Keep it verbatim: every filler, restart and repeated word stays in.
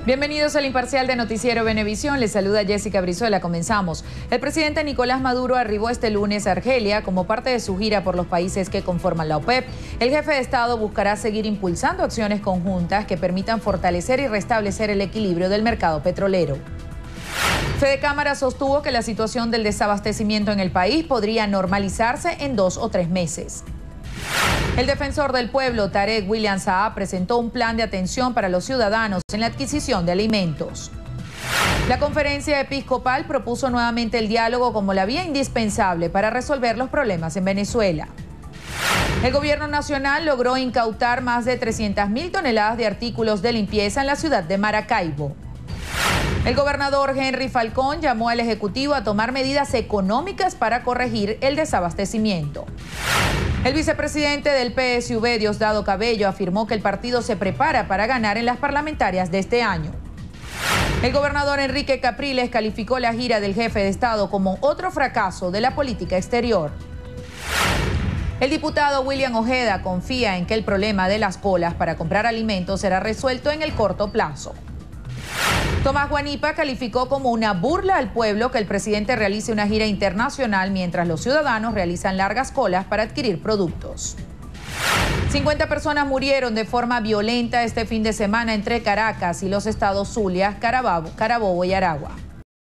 Bienvenidos al Imparcial de Noticiero Venevisión. Les saluda Jessica Brizuela. Comenzamos. El presidente Nicolás Maduro arribó este lunes a Argelia como parte de su gira por los países que conforman la OPEP. El jefe de Estado buscará seguir impulsando acciones conjuntas que permitan fortalecer y restablecer el equilibrio del mercado petrolero. Fede Cámara sostuvo que la situación del desabastecimiento en el país podría normalizarse en dos o tres meses. El defensor del pueblo, Tarek William Saab, presentó un plan de atención para los ciudadanos en la adquisición de alimentos. La conferencia episcopal propuso nuevamente el diálogo como la vía indispensable para resolver los problemas en Venezuela. El gobierno nacional logró incautar más de trescientas mil toneladas de artículos de limpieza en la ciudad de Maracaibo. El gobernador Henry Falcón llamó al Ejecutivo a tomar medidas económicas para corregir el desabastecimiento. El vicepresidente del P S V, Diosdado Cabello, afirmó que el partido se prepara para ganar en las parlamentarias de este año. El gobernador Enrique Capriles calificó la gira del jefe de Estado como otro fracaso de la política exterior. El diputado William Ojeda confía en que el problema de las colas para comprar alimentos será resuelto en el corto plazo. Tomás Guanipa calificó como una burla al pueblo que el presidente realice una gira internacional mientras los ciudadanos realizan largas colas para adquirir productos. cincuenta personas murieron de forma violenta este fin de semana entre Caracas y los estados Zulia, Carabobo, Carabobo y Aragua.